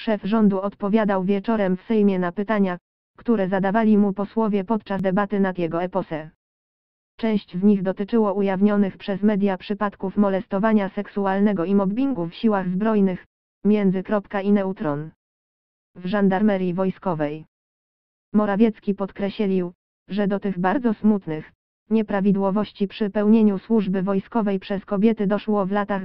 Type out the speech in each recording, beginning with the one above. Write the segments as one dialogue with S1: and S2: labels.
S1: Szef rządu odpowiadał wieczorem w Sejmie na pytania, które zadawali mu posłowie podczas debaty nad jego exposé. Część z nich dotyczyło ujawnionych przez media przypadków molestowania seksualnego i mobbingu w siłach zbrojnych, i neutron. W żandarmerii wojskowej. Morawiecki podkreślił, że do tych bardzo smutnych nieprawidłowości przy pełnieniu służby wojskowej przez kobiety doszło w latach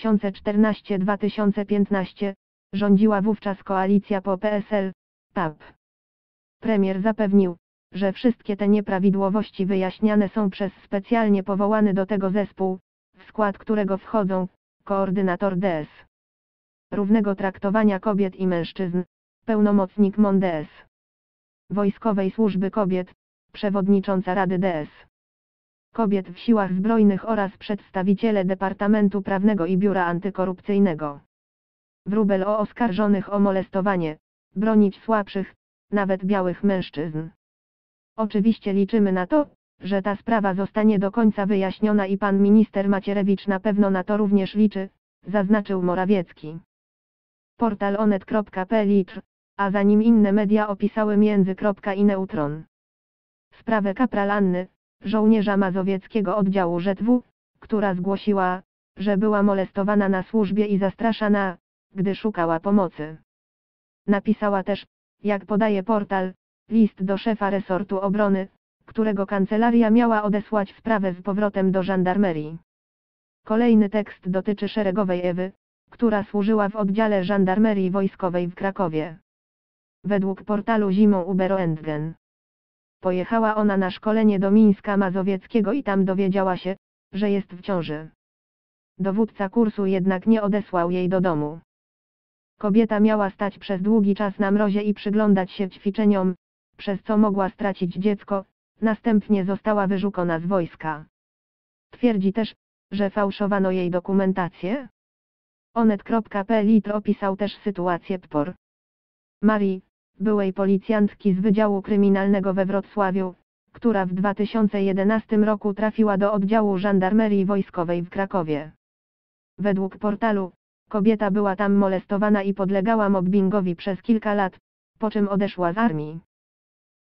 S1: 2014-2015, rządziła wówczas koalicja PO-PSL, PAP. Premier zapewnił, że wszystkie te nieprawidłowości wyjaśniane są przez specjalnie powołany do tego zespół, w skład którego wchodzą koordynator DS. Równego traktowania kobiet i mężczyzn, pełnomocnik MONDES. Wojskowej Służby Kobiet, przewodnicząca Rady DS. Kobiet w Siłach Zbrojnych oraz przedstawiciele Departamentu Prawnego i Biura Antykorupcyjnego. Wróbel o oskarżonych o molestowanie, bronić słabszych, nawet białych mężczyzn. Oczywiście liczymy na to, że ta sprawa zostanie do końca wyjaśniona i pan minister Macierewicz na pewno na to również liczy, zaznaczył Morawiecki. Portal onet.pl, a za nim inne media opisały i neutron. Sprawę kapral Anny, żołnierza mazowieckiego oddziału ŻW, która zgłosiła, że była molestowana na służbie i zastraszana, gdy szukała pomocy. Napisała też, jak podaje portal, list do szefa resortu obrony, którego kancelaria miała odesłać sprawę z powrotem do żandarmerii. Kolejny tekst dotyczy szeregowej Ewy, która służyła w oddziale żandarmerii wojskowej w Krakowie. Według portalu Zimą Uberrentgen. Pojechała ona na szkolenie do Mińska Mazowieckiego i tam dowiedziała się, że jest w ciąży. Dowódca kursu jednak nie odesłał jej do domu. Kobieta miała stać przez długi czas na mrozie i przyglądać się ćwiczeniom, przez co mogła stracić dziecko, następnie została wyrzucona z wojska. Twierdzi też, że fałszowano jej dokumentację. Onet.pl opisał też sytuację PPOR. Marii, byłej policjantki z Wydziału Kryminalnego we Wrocławiu, która w 2011 roku trafiła do oddziału żandarmerii wojskowej w Krakowie. Według portalu, kobieta była tam molestowana i podlegała mobbingowi przez kilka lat, po czym odeszła z armii.